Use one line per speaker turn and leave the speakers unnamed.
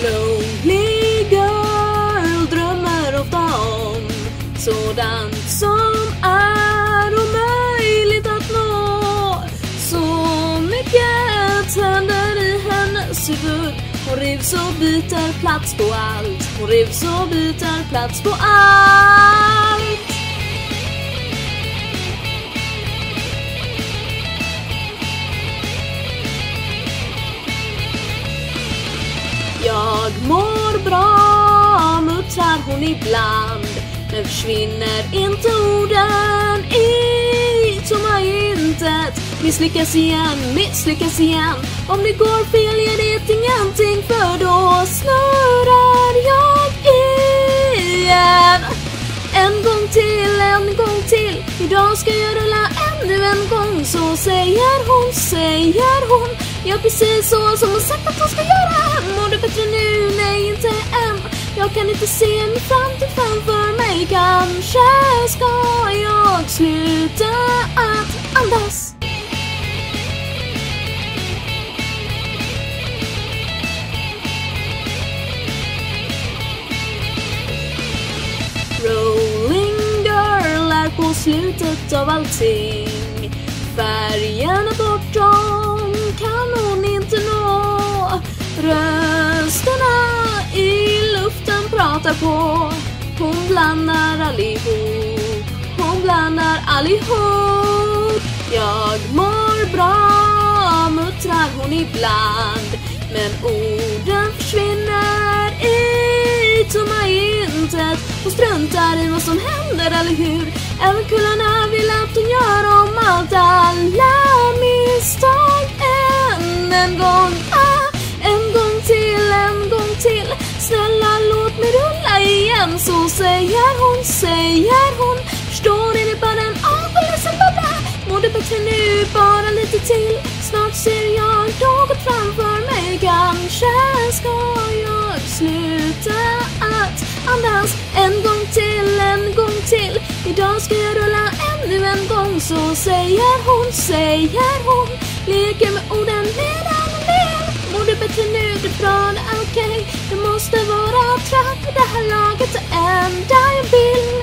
Lonely girl drömmer ofta om sådant som är omöjligt att nå. Så mycket händer i hennes huvud. Hon rivs och byter plats på allt. Hon rivs och byter plats på allt. Jag mår bra, muttrar hon ibland. Men försvinner inte orden i tomma intet. Misslyckas igen. Om det går fel ger det ingenting, för då snurrar jag igen. En gång till, idag ska jag rulla ännu en gång. Så säger hon, ja precis så som hon sagt att hon ska göra. Mår du bättre nu? Nej, inte än. Jag kan inte se min framtid framför mig. Kanske ska jag sluta att andas. Rolling girl är på slutet av allting. Färgerna bortom kan hon inte nå. Rösterna i luften pratar på. Hon blandar allihop. Jag mår bra, muttrar hon ibland. Men orden försvinner i tomma intet. Hon struntar i vad som händer, eller hur? Även kullarna vill att hon gör om allt. Alla misstag en gång. En gång till. Snälla låt mig rulla igen. Så säger hon. Förstår ni bara den avlösen bubbla? Mår du bättre nu? Bara lite till. Snart ser jag något framför mig. Kanske ska jag sluta att andas. En gång till. Idag ska jag rulla ännu en gång. Så säger hon. Leker med orden medan hon ler. Mår du bättre nu? Det är bra, det är okej. Det måste vara trött vid det här laget. Det enda jag vill